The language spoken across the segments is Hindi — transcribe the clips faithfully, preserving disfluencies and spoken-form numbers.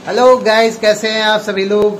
हेलो गाइस, कैसे हैं आप सभी लोग?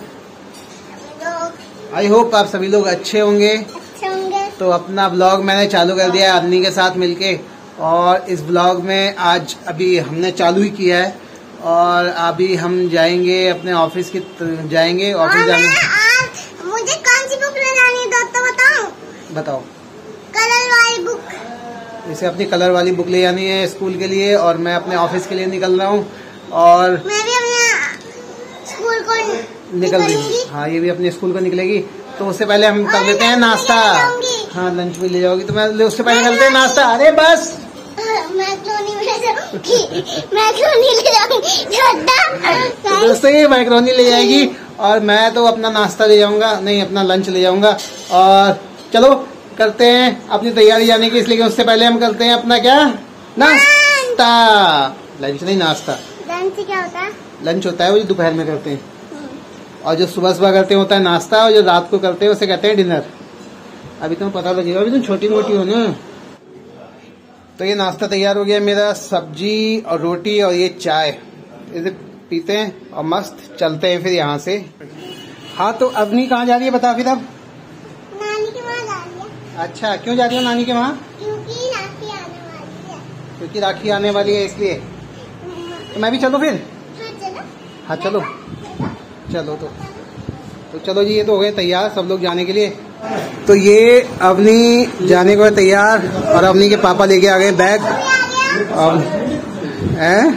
आई होप आप सभी लोग अच्छे होंगे। अच्छे होंगे। तो अपना ब्लॉग मैंने चालू कर दिया है अन्नी के साथ मिलके, और इस ब्लॉग में आज अभी हमने चालू ही किया है और अभी हम जाएंगे अपने ऑफिस की जाएंगे ऑफिस जाने। आज मुझे कौन सी बुक ले जानी है तो बताओ। बताओ। कलर वाली बुक। इसे अपनी कलर वाली बुक ले जानी है स्कूल के लिए, और मैं अपने ऑफिस के लिए निकल रहा हूँ। और मैं भी अपने स्कूल को निकल रही। हाँ, ये भी अपने स्कूल को निकलेगी। तो उससे पहले हम कर लेते हैं नाश्ता। हाँ, लंच भी ले जाओगी तो मैं उससे पहले करते हैं नाश्ता। अरे बस मैक्रोनी ले जाऊंगी। मैक्रोनी ले जाऊंगी। तो दोस्तों, ये मैक्रोनी ले जाएगी और मैं तो अपना नाश्ता ले जाऊंगा, नहीं अपना लंच ले जाऊंगा। और चलो करते हैं अपनी तैयारी जाने की, इसलिए उससे पहले हम करते हैं अपना क्या नाश्ता। लंच नहीं, नाश्ता। लंच क्या होता है? लंच होता है वो जो दोपहर में करते हैं, और जो सुबह सुबह करते हैं होता है नाश्ता, और जो रात को करते हैं उसे कहते हैं डिनर। अभी तुम्हें पता लगेगा, अभी तुम छोटी मोटी हो ना। तो ये नाश्ता तैयार हो गया मेरा, सब्जी और रोटी और ये चाय। इसे पीते हैं और मस्त चलते हैं फिर यहाँ से। हाँ, तो अवनी कहाँ जा रही है बता फिर अब? नानी के वहाँ जा रही है। अच्छा, क्यों जा रही हो नानी के वहाँ? क्योंकि राखी आने वाली है। क्योंकि राखी आने वाली है इसलिए। तो मैं भी चलूँ फिर? हाँ चलो। हाँ चलो चलो। तो तो चलो जी, ये तो हो गए तैयार सब लोग जाने के लिए। तो ये अवनी जाने को है तैयार, और अवनी के पापा लेके आ गए बैग। अब हैं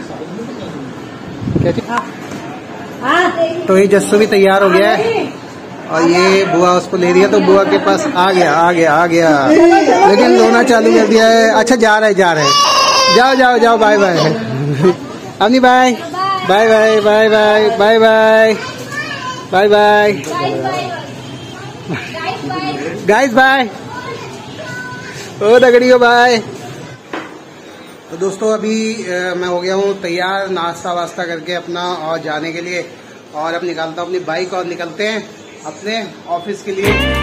तो ये जस्सू भी तैयार हो गया है, और ये बुआ उसको ले रही है। तो बुआ के पास आ गया आ गया आ गया लेकिन रोना चालू कर दिया है। अच्छा, जा रहे जा रहे जाओ जाओ जाओ, bye bye Avni, bye bye bye bye bye bye bye bye bye guys, bye. ओ दगड़ियो, बाय। तो दोस्तों, अभी आ, मैं हो गया हूँ तैयार नाश्ता वास्ता करके अपना, और जाने के लिए। और अब निकालता हूँ अपनी बाइक और निकलते हैं अपने ऑफिस के लिए।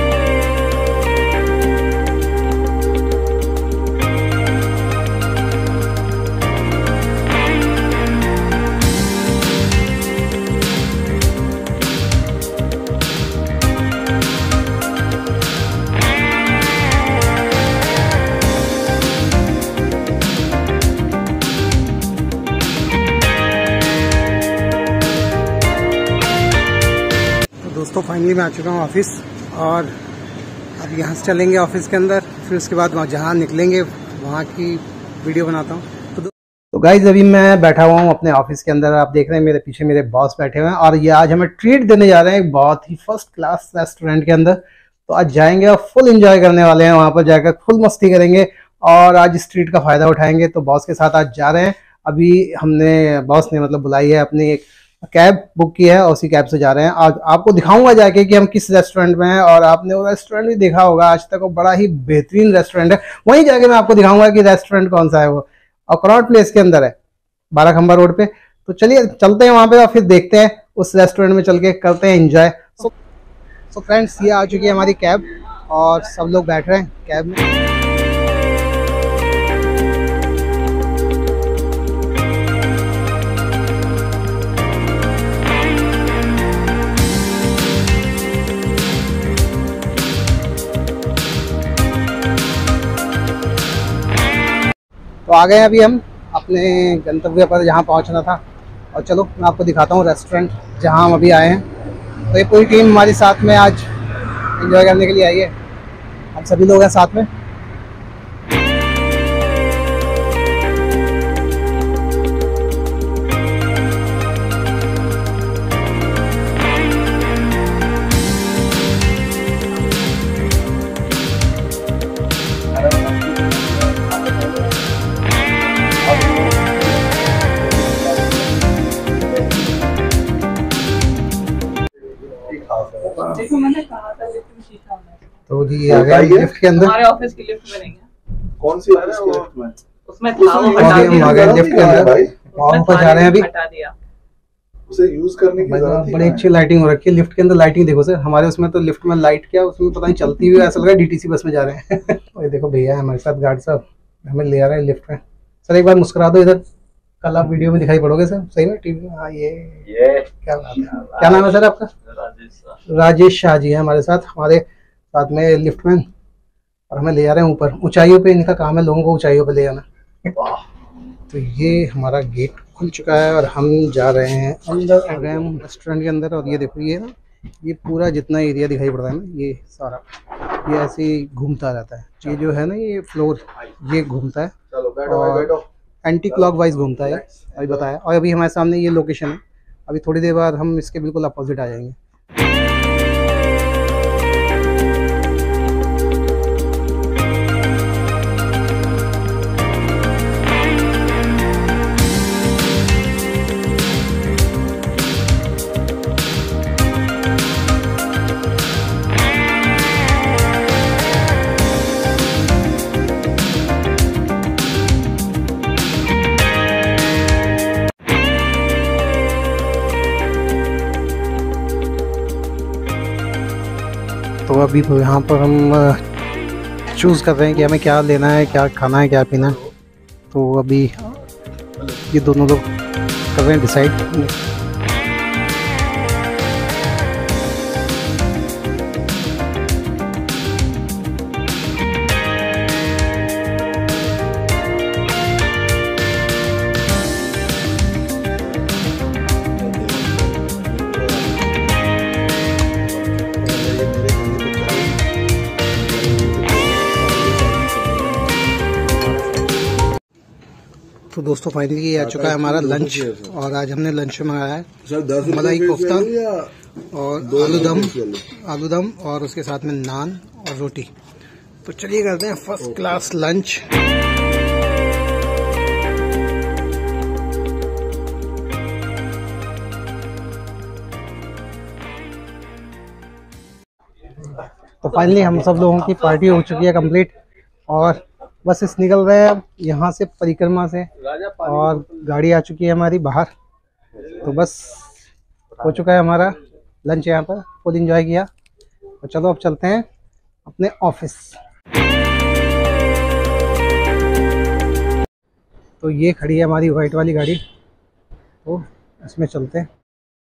दोस्तों, फाइनली मैं आ चुका हूँ ऑफिस, और अब यहाँ से चलेंगे ऑफिस के अंदर, फिर उसके बाद वहाँ जहाँ निकलेंगे वहाँ की वीडियो बनाता हूँ। तो, तो गाइज, अभी मैं बैठा हुआ हूँ अपने ऑफिस के अंदर। आप देख रहे हैं मेरे पीछे मेरे बॉस बैठे हुए हैं, और ये आज हमें ट्रीट देने जा रहे हैं एक बहुत ही फर्स्ट क्लास रेस्टोरेंट के अंदर। तो आज जाएंगे और फुल इंजॉय करने वाले हैं, वहाँ पर जाकर फुल मस्ती करेंगे और आज इस ट्रीट का फायदा उठाएंगे। तो बॉस के साथ आज जा रहे हैं। अभी हमने बॉस ने मतलब बुलाई है, अपनी एक कैब बुक की है और उसी कैब से जा रहे हैं। आज आपको दिखाऊंगा जाके कि हम किस रेस्टोरेंट में हैं, और आपने वो रेस्टोरेंट भी देखा होगा आज तक, वो बड़ा ही बेहतरीन रेस्टोरेंट है। वहीं जाके मैं आपको दिखाऊंगा कि रेस्टोरेंट कौन सा है वो, और कनॉट प्लेस के अंदर है, बारह खंबा रोड पे। तो चलिए चलते हैं वहां पे और फिर देखते हैं उस रेस्टोरेंट में, चल के करते हैं एंजॉय। सो सो फ्रेंड्स, ये आ चुकी है हमारी कैब और सब लोग बैठ रहे हैं कैब में। तो आ गए अभी हम अपने गंतव्य पर जहाँ पहुँचना था, और चलो मैं आपको दिखाता हूँ रेस्टोरेंट जहाँ हम अभी आए हैं। तो ये पूरी टीम हमारी साथ में आज एंजॉय करने के लिए आई है, हम सभी लोग हैं साथ में। देखो मैंने कहा था लिफ्ट सीखा हमने। तो जी आ गए लिफ्ट के अंदर। हमारे ऑफिस की लिफ्ट में नहीं है। कौन सी ऑफिस की लिफ्ट में? उसमें था, वो हटा दिया। आ गए लिफ्ट के अंदर, वहाँ पर जा रहे हैं अभी। हटा दिया। उसे यूज करने की जरूरत है। बड़ी अच्छी लाइटिंग हो रखी है लिफ्ट के अंदर। लाइटिंग देखो सर, हमारे उसमें तो लिफ्ट में लाइट क्या, उसमें पता नहीं चलती हुई, ऐसा लग रहा है डीटीसी बस में जा रहे हैं। और ये देखो भैया हमारे साथ गार्ड साहब हमें ले आ रहे हैं लिफ्ट में। सर एक बार मुस्कुरा दो इधर। कल आप वीडियो में दिखाई पड़ोगे सर, सही ना टीवी में। हाँ ये ये क्या बात है। क्या नाम है सर आपका? राजेश राजेश शाह जी है हमारे साथ, हमारे साथ में लिफ्टमैन, और हमें ले जा रहे हैं ऊपर ऊंचाइयों पे। इनका काम है लोगों को ऊंचाइयों पे ले जाना। तो ये हमारा गेट खुल चुका है और हम जा रहे हैं अंदर। आ गए हम रेस्टोरेंट के अंदर, और ये देखो ये ना, ये पूरा जितना एरिया दिखाई पड़ रहा है ना, ये सारा ये ऐसे ही घूमता रहता है। ये जो है ना, ये फ्लोर ये घूमता है और एंटी क्लॉकवाइज घूमता है, अभी बताया। और अभी हमारे सामने ये लोकेशन है, अभी थोड़ी देर बाद हम इसके बिल्कुल अपोजिट आ जाएंगे। तो अभी यहाँ पर हम चूज़ कर रहे हैं कि हमें क्या लेना है, क्या खाना है, क्या पीना है। तो अभी ये दोनों लोग कर रहे हैं डिसाइड। तो दोस्तों फाइनली ये आ चुका है हमारा लंच, और आज हमने लंच में मंगाया है मलाई कोफ्ता और आलू दम आलू दम और उसके साथ में नान और रोटी। तो चलिए करते हैं फर्स्ट क्लास लंच। तो फाइनली हम सब लोगों की पार्टी हो चुकी है कंप्लीट, और बस इस निकल रहे हैं अब यहाँ से परिक्रमा से, और गाड़ी आ चुकी है हमारी बाहर। तो बस हो चुका है हमारा लंच, यहाँ पर फुल एंजॉय किया। तो चलो अब चलते हैं अपने ऑफिस। तो ये खड़ी है हमारी वाइट वाली गाड़ी, तो इसमें चलते हैं।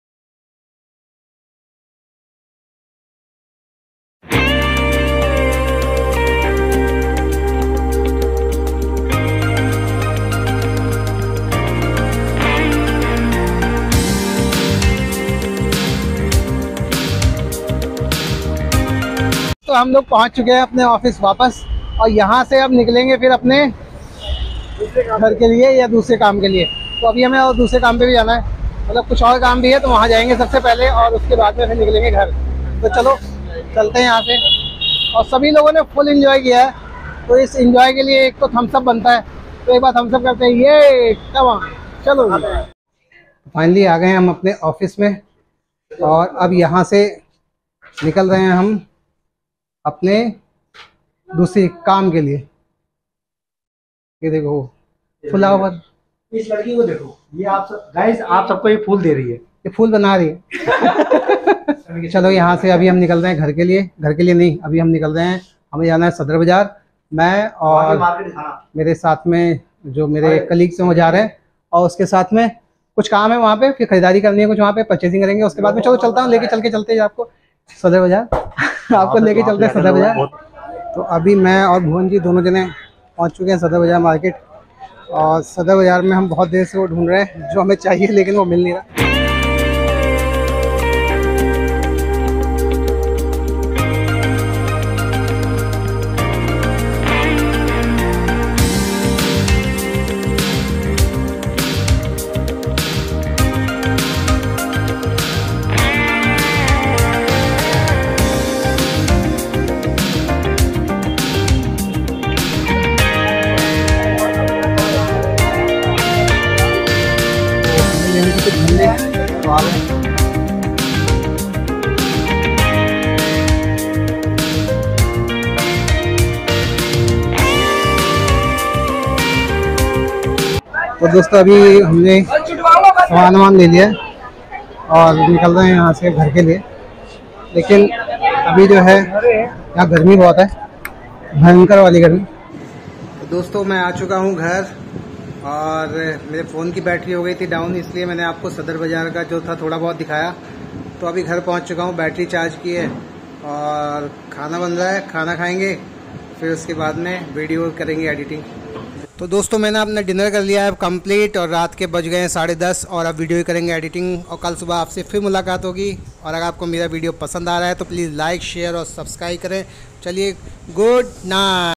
तो हम लोग पहुंच चुके हैं अपने ऑफिस वापस, और यहाँ से अब निकलेंगे फिर अपने घर के लिए या दूसरे काम के लिए। तो अभी हमें और दूसरे काम पे भी जाना है, मतलब कुछ और काम भी है, तो वहाँ जाएंगे सबसे पहले, और उसके बाद में फिर निकलेंगे घर। तो चलो चलते हैं यहाँ से। और सभी लोगों ने फुल एंजॉय किया है, तो इस एंजॉय के लिए एक तो थम्स अप बनता है, तो एक बार थम्स अप करते हैं। ये तमाम चलो फाइनली आ गए हैं हम अपने ऑफिस में, और अब यहाँ से निकल रहे हैं हम अपने दूसरे काम के लिए। ये देखो फ्लावर, इस लड़की को देखो, ये आप सब गाइस आप सबको ये फूल दे रही है, ये फूल बना रही है। चलो यहाँ से अभी हम निकल रहे हैं घर के लिए। घर के लिए नहीं, अभी हम निकल रहे हैं, हमें जाना है सदर बाजार। मैं और मेरे साथ में जो मेरे कलीग्स हैं वो जा रहे हैं, और उसके साथ में कुछ काम है वहाँ पे, फिर खरीदारी करनी है कुछ, वहाँ पे परचेसिंग करेंगे। उसके बाद में चलो चलता हूँ, लेके चल के चलते हैं आपको सदर बाजार। आपको लेके चलते हैं सदर बाजार। तो अभी मैं और भुवन जी दोनों जने पहुंच चुके हैं सदर बाजार मार्केट, और सदर बाजार में हम बहुत देर से वो ढूंढ रहे हैं जो हमें चाहिए, लेकिन वो मिल नहीं रहा। तो दोस्तों अभी हमने सामान वामान ले लिया और निकल रहे हैं यहाँ से घर के लिए, लेकिन अभी जो है यहाँ गर्मी बहुत है, भयंकर वाली गर्मी। तो दोस्तों मैं आ चुका हूँ घर, और मेरे फ़ोन की बैटरी हो गई थी डाउन, इसलिए मैंने आपको सदर बाज़ार का जो था थोड़ा बहुत दिखाया। तो अभी घर पहुंच चुका हूं, बैटरी चार्ज की है और खाना बन रहा है, खाना खाएंगे, फिर उसके बाद में वीडियो करेंगे एडिटिंग। तो दोस्तों मैंने अपना डिनर कर लिया है अब कंप्लीट, और रात के बज गए हैं साढ़े दस, और अब वीडियो करेंगे एडिटिंग, और कल सुबह आपसे फिर मुलाकात होगी। और अगर आपको मेरा वीडियो पसंद आ रहा है तो प्लीज़ लाइक शेयर और सब्सक्राइब करें। चलिए, गुड नाइट।